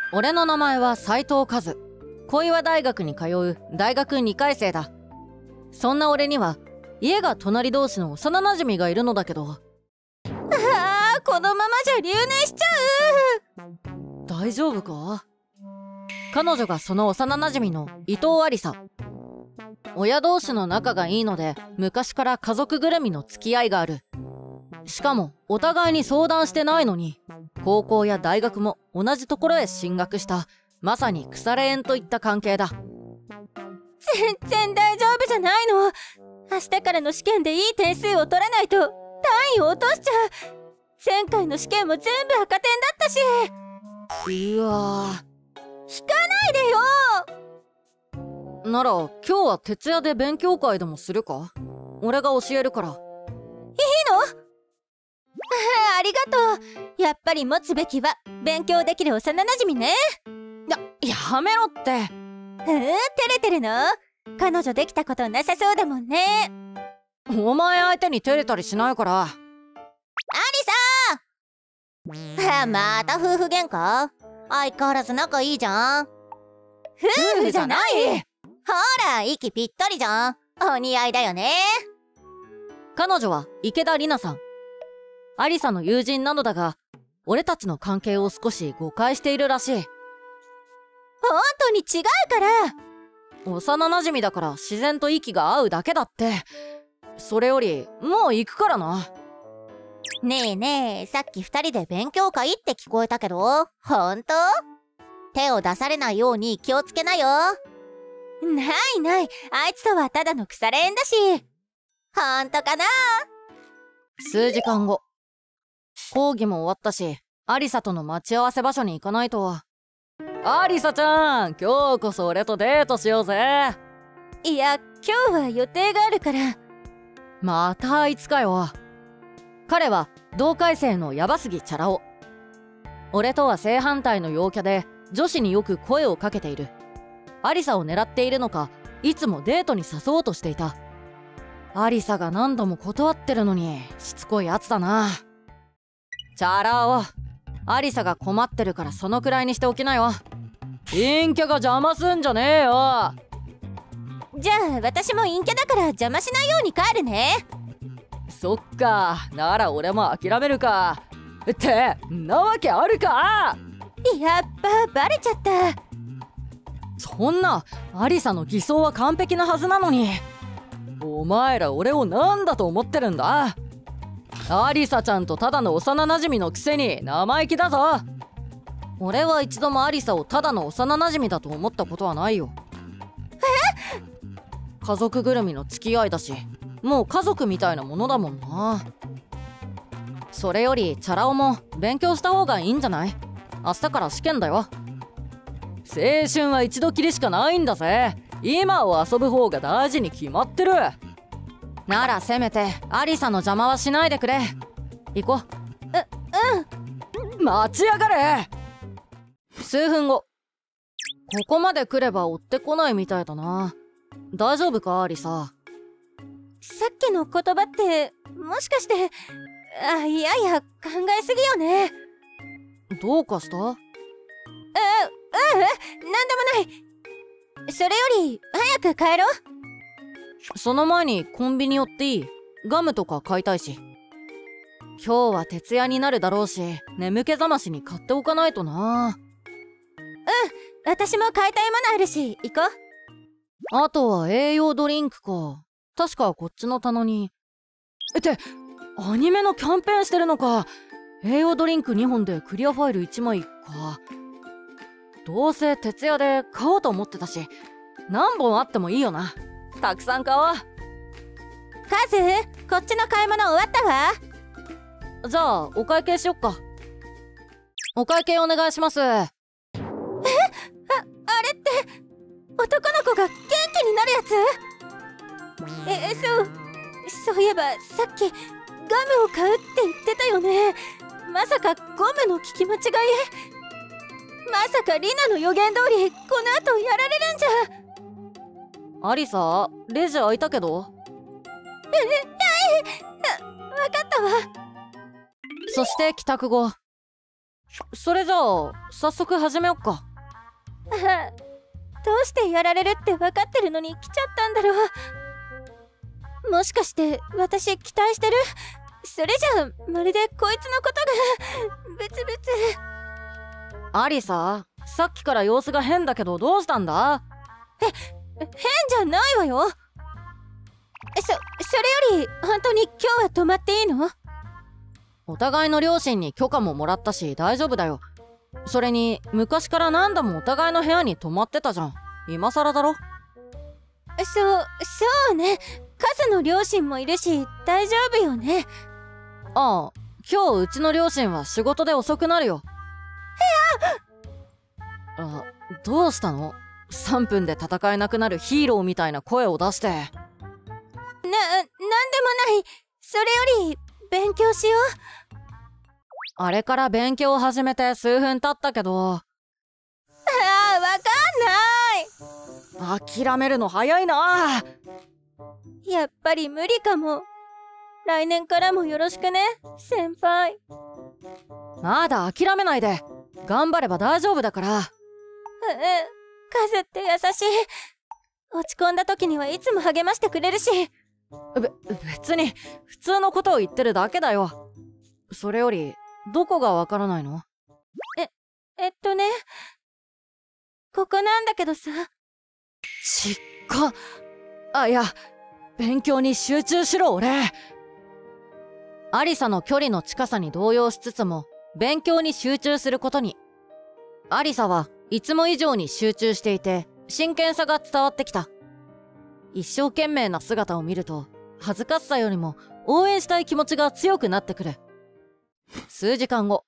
俺の名前は斉藤和。小岩大学に通う大学2回生だ。そんな俺には家が隣同士の幼馴染がいるのだけど。 このままじゃ留年しちゃう。大丈夫か？彼女がその幼馴染の伊藤ありさ。親同士の仲がいいので昔から家族ぐるみの付き合いがある。しかもお互いに相談してないのに高校や大学も同じところへ進学したまさに腐れ縁といった関係だ。 全然大丈夫じゃないの。明日からの試験でいい点数を取らないと単位を落としちゃう。前回の試験も全部赤点だったし。 うわ引かないでよ。なら今日は徹夜で勉強会でもするか？俺が教えるから。いいの？ ありがとう。やっぱり持つべきは勉強できる幼馴染ね。 やめろって。 照れてるの？彼女できたことなさそうだもんね。 お前相手に照れたりしないから。 アリさんまた夫婦喧嘩？相変わらず仲いいじゃん。夫婦じゃない。ほら息ぴったりじゃん。お似合いだよね。 彼女は池田里奈さん。アリサの友人なのだが俺たちの関係を少し誤解しているらしい。 本当に違うから。 幼馴染だから自然と息が合うだけだって。それよりもう行くからな。 ねえねえ、さっき2人で勉強会って聞こえたけど本当？手を出されないように気をつけなよ。ないない、あいつとはただの腐れ縁だし。本当かな？ 数時間後、講義も終わったしアリサとの待ち合わせ場所に行かないと。アリサちゃん、今日こそ俺とデートしようぜ。 いや、今日は予定があるから。 またあいつかよ。彼は同回生のヤバスギチャラ男。俺とは正反対の陽キャで女子によく声をかけている。アリサを狙っているのかいつもデートに誘おうとしていた。アリサが何度も断ってるのにしつこいやつだな。チャラ男、アリサが困ってるからそのくらいにしておきなよ。陰キャが邪魔すんじゃねえよ。 じゃあ私も陰キャだから邪魔しないように帰るね。 そっか、なら俺も諦めるか。ってなわけあるか。 やっぱバレちゃった。 そんなアリサの偽装は完璧なはずなのに。お前ら俺を何だと思ってるんだ。アリサちゃんとただの幼馴染のくせに生意気だぞ。俺は一度もアリサをただの幼馴染だと思ったことはないよ。家族ぐるみの付き合いだしもう家族みたいなものだもんな。それよりチャラ男も勉強した方がいいんじゃない？明日から試験だよ。青春は一度きりしかないんだぜ。今を遊ぶ方が大事に決まってる。ならせめてアリサの邪魔はしないでくれ。行こう。待ちやがれ。数分後、ここまで来れば追ってこないみたいだな。大丈夫かアリサ？ さっきの言葉ってもしかして、いやいや考えすぎよね。 どうかした？ なんでもない。それより早く帰ろう。 その前にコンビニ寄っていい？ガムとか買いたいし。今日は徹夜になるだろうし眠気覚ましに買っておかないとな。 私も買いたいものあるし行こう。 あとは栄養ドリンクか。確かこっちの棚に。ってアニメのキャンペーンしてるのか。栄養ドリンク2本でクリアファイル1枚か。どうせ徹夜で買おうと思ってたし何本あってもいいよな。たくさん買おう。 カズ、こっちの買い物終わったわ。 じゃあお会計しよっか。お会計お願いします。 あれって男の子が元気になるやつ？そういえばさっきガムを買うって言ってたよね。まさかゴムの聞き間違い？まさかリナの予言通りこの後やられるんじゃ。 アリサ、レジ開いたけど。わかったわ。 そして帰宅後、 それじゃあ早速始めよっか。 どうしてやられるって分かってるのに来ちゃったんだろう。もしかして私期待してる？それじゃあまるでこいつのことがブツブツ。 アリサ、さっきから様子が変だけどどうしたんだ？ 変じゃないわよ。それより本当に今日は泊まっていいの？ お互いの両親に許可ももらったし大丈夫だよ。それに昔から何度もお互いの部屋に泊まってたじゃん。今更だろ。 そうね。カズの両親もいるし大丈夫よね。 ああ、今日うちの両親は仕事で遅くなるよ。あ、どうしたの？3分で戦えなくなるヒーローみたいな声を出して。 なんでもない。それより勉強しよう。 あれから勉強を始めて数分経ったけど。 わかんない。 諦めるの早いな。 やっぱり無理かも。来年からもよろしくね、先輩。 まだ諦めないで。頑張れば大丈夫だから。 カズって優しい。落ち込んだ時にはいつも励ましてくれるし。 別に普通のことを言ってるだけだよ。それよりどこがわからないの？ ここなんだけどさ。 ちっこ。あ、いや、勉強に集中しろ俺。アリサの距離の近さに動揺しつつも勉強に集中することに。アリサはいつも以上に集中していて真剣さが伝わってきた。一生懸命な姿を見ると恥ずかしさよりも応援したい気持ちが強くなってくる。数時間後。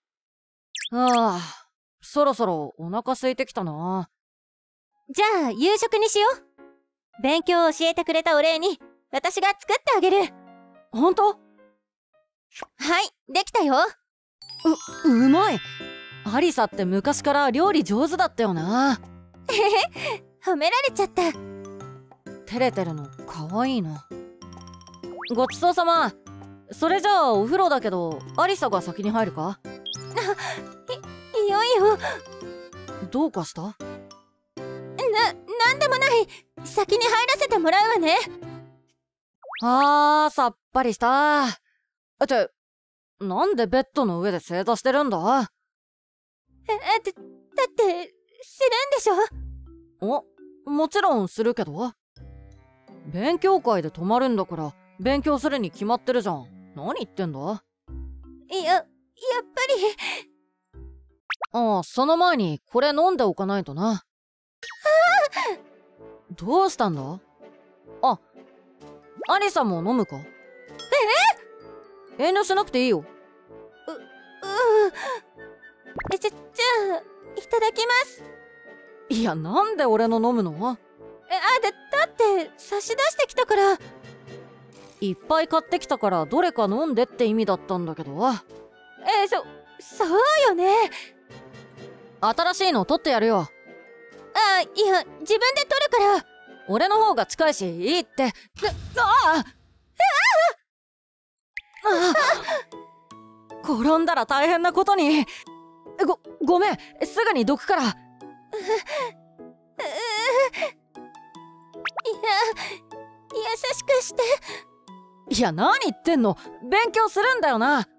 そろそろお腹空いてきたな。 じゃあ夕食にしよう。勉強を教えてくれたお礼に私が作ってあげる。 ほんと？ はい、できたよ。 うまい。アリサって昔から料理上手だったよな。 褒められちゃった。 照れてるのかわいいな。ごちそうさま。それじゃあお風呂だけどアリサが先に入るか？ いよいよ。 どうかした？ なんでもない。先に入らせてもらうわね。 さっぱりした。ってなんでベッドの上で正座してるんだ？ だってするんでしょ？ もちろんするけど。勉強会で泊まるんだから勉強するに決まってるじゃん。何言ってんだ？ やっぱり。その前にこれ飲んでおかないとな。どうしたんだ？アリサも飲むか？遠慮しなくていいよ。 じゃあいただきます。 いや、なんで俺の飲むの？ だって差し出してきたから。 いっぱい買ってきたからどれか飲んでって意味だったんだけど。 そうよね。 新しいの取ってやるよ。 いや、自分で取るから。 俺の方が近いしいいって。転んだら大変なことに。ごめん、すぐにどくから。 優しくして。 いや、何言ってんの。勉強するんだよな。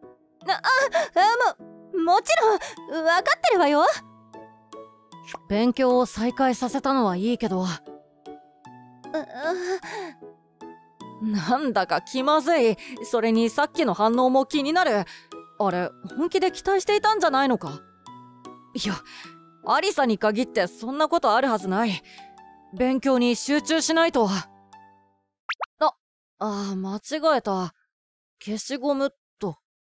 もちろん分かってるわよ。 勉強を再開させたのはいいけど、なんだか気まずい。それにさっきの反応も気になる。あれ、本気で期待していたんじゃないのか？いや、アリサに限ってそんなことあるはずない。勉強に集中しないと。間違えた。消しゴムっと。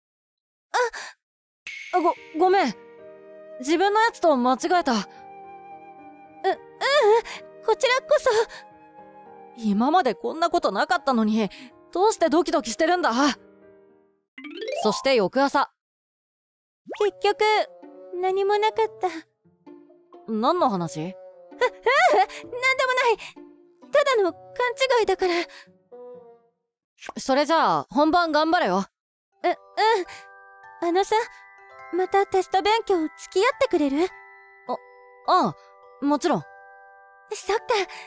ごめん。自分のやつと間違えた。 こちらこそ。 今までこんなことなかったのに、どうしてドキドキしてるんだ？そして翌朝。 結局何もなかった。 何の話？ なんでもない。ただの勘違いだから。 それじゃあ本番頑張れよ。 あのさ、 またテスト勉強付き合ってくれる？ ああ、もちろん。 そっか。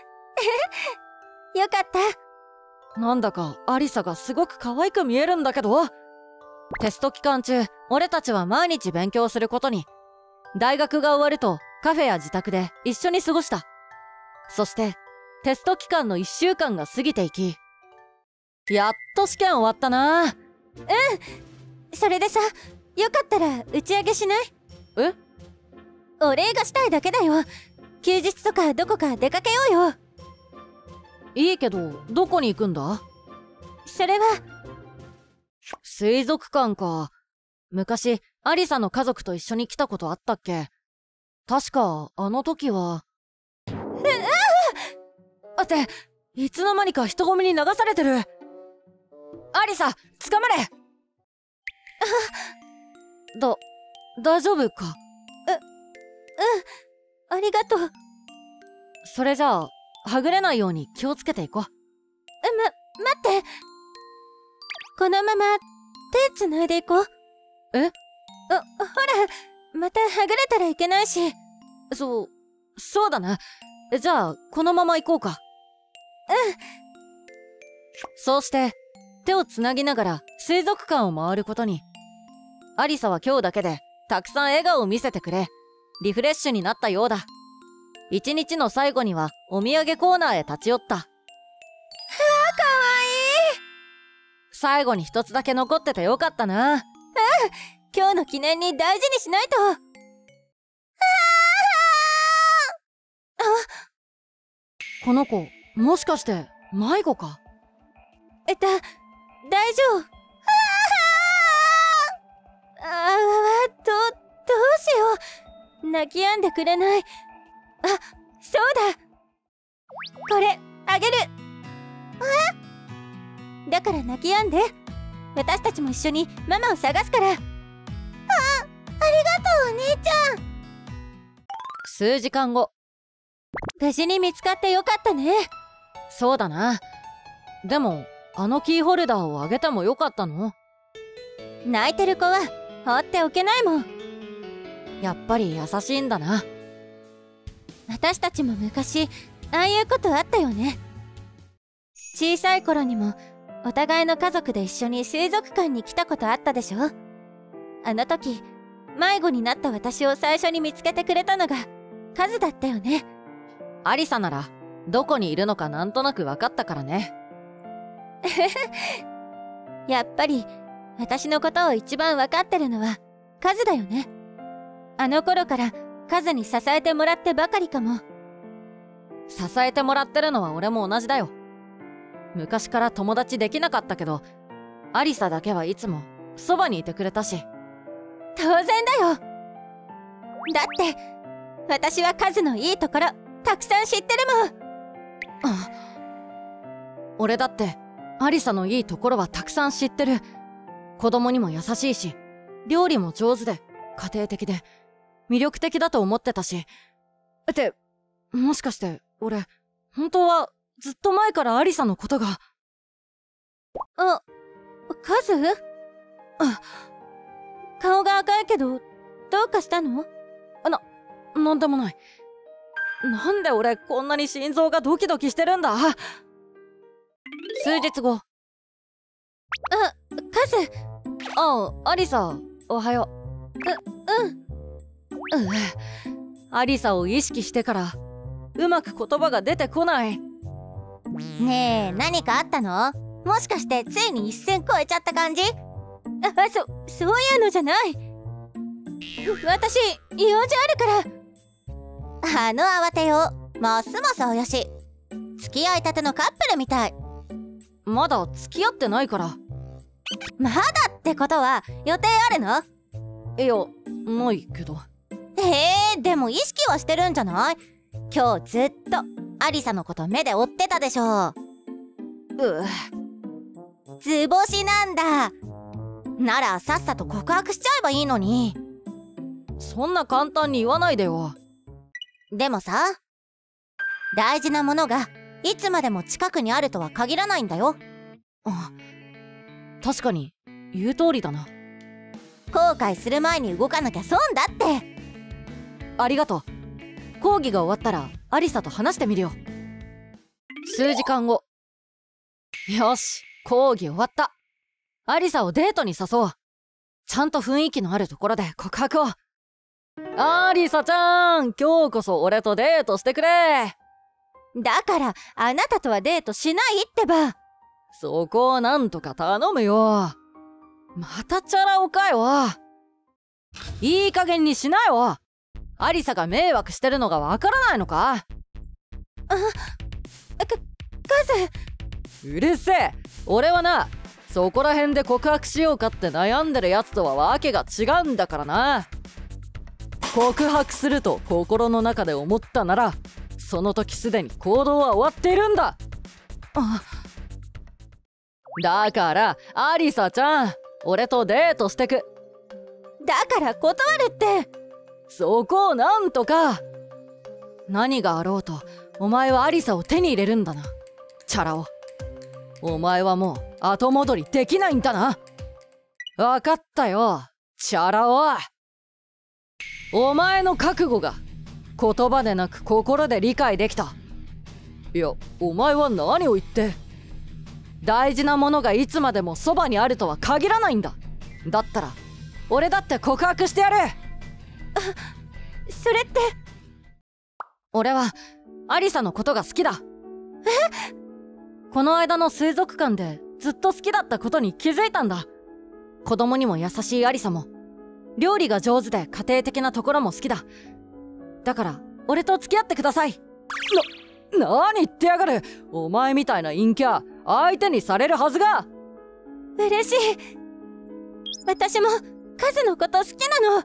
よかった。 なんだかアリサがすごく可愛く見えるんだけど。テスト期間中、俺たちは毎日勉強することに。大学が終わるとカフェや自宅で一緒に過ごした。そしてテスト期間の1週間が過ぎていき、やっと試験終わったな。うん。 それでさ、よかったら打ち上げしない？ え？ お礼がしたいだけだよ。休日とかどこか出かけようよ。 いいけど、どこに行くんだ？ それは水族館か。昔アリサの家族と一緒に来たことあったっけ？確かあの時は。あって、いつの間にか人混みに流されてる。アリサ、捕まれ。大丈夫か？ ありがとう。 それじゃあはぐれないように気をつけていこう。 待って。このまま手つないでいこう。ほら、またはぐれたらいけないし。 そうだな。じゃあこのまま行こうか。そうして手をつなぎながら水族館を回ることに。アリサは今日だけでたくさん笑顔を見せてくれ、リフレッシュになったようだ。一日の最後にはお土産コーナーへ立ち寄った。かわいい。最後に一つだけ残っててよかったな。 今日の記念に大事にしないと。 この子、もしかして迷子か？ 大丈夫。どうしよう。泣き止んでくれない。そうだ。これあげる。だから泣き止んで。私たちも一緒にママを探すから。ありがとうお姉ちゃん。 数時間後。 無事に見つかってよかったね。 そうだな。でもあのキーホルダーをあげてもよかったの？ 泣いてる子は放っておけないもん。 やっぱり優しいんだな。 私たちも昔ああいうことあったよね。小さい頃にもお互いの家族で一緒に水族館に来たことあったでしょ。あの時迷子になった私を最初に見つけてくれたのがカズだったよね。 アリサならどこにいるのかなんとなく分かったからね。 やっぱり私のことを一番分かってるのはカズだよね。あの頃からカズに支えてもらってばかりかも。 支えてもらってるのは俺も同じだよ。昔から友達できなかったけど、アリサだけはいつもそばにいてくれたし。 当然だよ。だって私はカズのいいところたくさん知ってるもん。 俺だってアリサのいいところはたくさん知ってる。子供にも優しいし、料理も上手で家庭的で魅力的だと思ってたし。ってもしかして俺本当はずっと前からアリサのことが。 カズ？顔が赤いけどどうかしたの？ なんでもない。なんで俺こんなに心臓がドキドキしてるんだ。数日後。 カズ。 アリサ、おはよう。アリサを意識してからうまく言葉が出てこない。 ねえ、何かあったの？もしかしてついに一線越えちゃった感じ？そういうのじゃない。私用事あるから。慌てよう。ますます怪しい。付き合いたてのカップルみたい。 まだ付き合ってないから。 まだってことは予定あるの？ いや、ないけど。 でも意識はしてるんじゃない？今日ずっとアリサのこと目で追ってたでしょ。図星なんだ。ならさっさと告白しちゃえばいいのに。 そんな簡単に言わないでよ。 でもさ、大事なものがいつまでも近くにあるとは限らないんだよ。 確かに言う通りだな。 後悔する前に動かなきゃ損だって。 ありがとう。講義が終わったらアリサと話してみるよ。数時間後。よし、講義終わった。アリサをデートに誘おう。ちゃんと雰囲気のあるところで告白を。アリサちゃん、今日こそ俺とデートしてくれ。 だからあなたとはデートしないってば。 そこをなんとか頼むよ。またチャラ男かよ。いい加減にしなよ。アリサが迷惑してるのがわからないのか。 カズ。 うるせえ。俺はな、そこら辺で告白しようかって悩んでるやつとはわけが違うんだからな。告白すると心の中で思ったなら、その時すでに行動は終わっているんだ。だからアリサちゃん、俺とデートしてく。 だから断るって。 そこをなんとか。何があろうとお前はアリサを手に入れるんだな、チャラ男。お前はもう後戻りできないんだな。分かったよ、チャラ男。お前の覚悟が言葉でなく心で理解できた。いや、お前は何を言って。大事なものがいつまでもそばにあるとは限らないんだ。だったら俺だって告白してやる。 それって。 俺はアリサのことが好きだ。この間の水族館でずっと好きだったことに気づいたんだ。子供にも優しいアリサも、料理が上手で家庭的なところも好きだ。だから俺と付き合ってください。何言ってやがる。お前みたいな陰キャ相手にされるはずが。 嬉しい。私もカズのこと好きなの。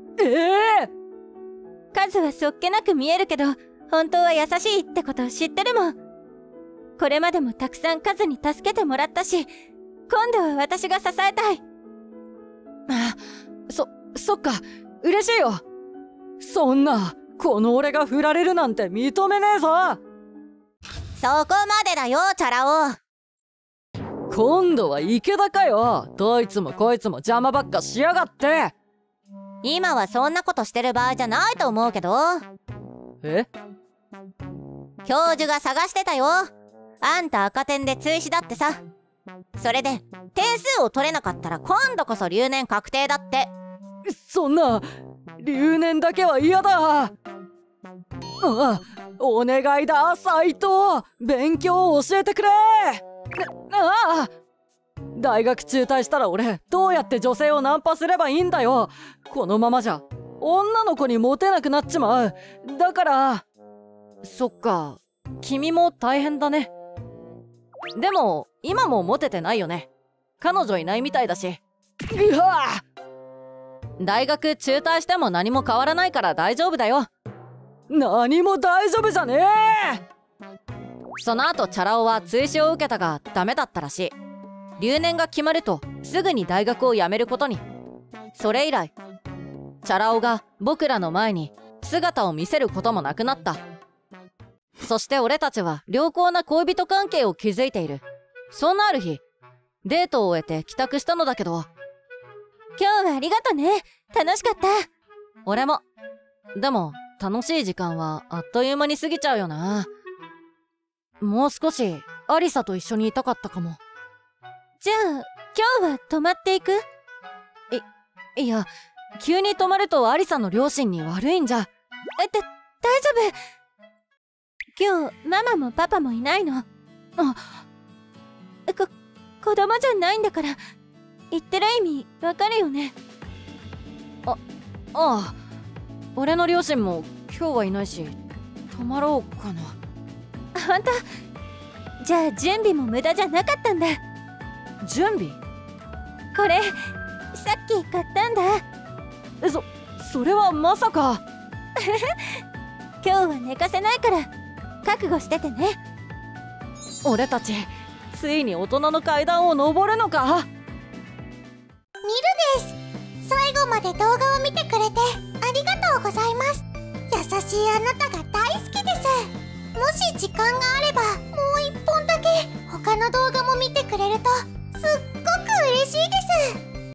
カズはそっけなく見えるけど本当は優しいってことを知ってるもん。これまでもたくさんカズに助けてもらったし、今度は私が支えたい。 そっか、嬉しいよ。そんな、この俺が振られるなんて認めねえぞ。 そこまでだよ、チャラ男。今度は池田かよ。どいつもこいつも邪魔ばっかしやがって。 今はそんなことしてる場合じゃないと思うけど。教授が探してたよ。あんた赤点で追試だってさ。それで点数を取れなかったら今度こそ留年確定だって。 そんな、留年だけは嫌だ。お願いだ、斎藤。勉強を教えてくれ。大学中退したら俺どうやって女性をナンパすればいいんだよ。このままじゃ女の子にモテなくなっちまう。だから。そっか、君も大変だね。でも今もモテてないよね。彼女いないみたいだし。大学中退しても何も変わらないから大丈夫だよ。何も大丈夫じゃねえ。その後チャラ男は追試を受けたがダメだったらしい。留年が決まるとすぐに大学を辞めることに。それ以来チャラ男が僕らの前に姿を見せることもなくなった。そして俺たちは良好な恋人関係を築いている。そんなある日、デートを終えて帰宅したのだけど。 今日はありがとね。楽しかった。 俺も。でも楽しい時間はあっという間に過ぎちゃうよな。もう少しアリサと一緒にいたかったかも。 じゃあ今日は泊まっていく？ いや、急に泊まるとアリサの両親に悪いんじゃ。 大丈夫。今日ママもパパもいないの。子供じゃないんだから言ってる意味わかるよね。 俺の両親も今日はいないし、泊まろうかな。 ほんと？じゃあ準備も無駄じゃなかったんだ。 準備？ これさっき買ったんだ。 それはまさか。 今日は寝かせないから覚悟しててね。 俺たちついに大人の階段を登るのか。 ミルです。最後まで動画を見てくれてありがとうございます。優しいあなたが大好きです。もし時間があれば